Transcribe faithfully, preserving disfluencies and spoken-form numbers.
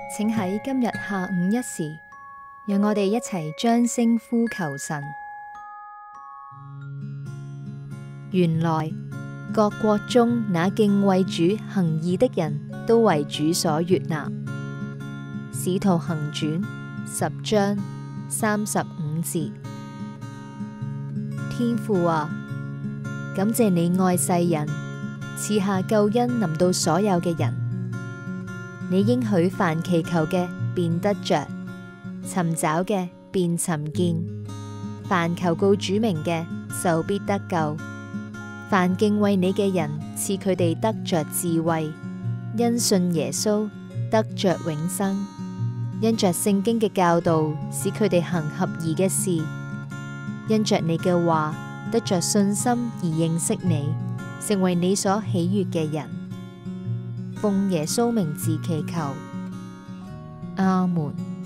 請喺今日下午一時，讓我哋一齊將聲呼求神。原來各國中那敬畏主行義的人都為主所悅納。使徒行傳十章三十五節。天父啊，感謝你愛世人，賜下救恩臨到所有嘅人。你應許凡祈求嘅便得着，尋找嘅便尋見，凡求告主名嘅就必得救。凡敬畏你嘅人，賜佢哋得着智慧，因信耶穌得着永生。因着聖經嘅教導，使佢哋行合宜嘅事；因着你嘅話，得着信心而認識你，成為你所喜悅嘅人。奉耶穌名字祈求，阿門。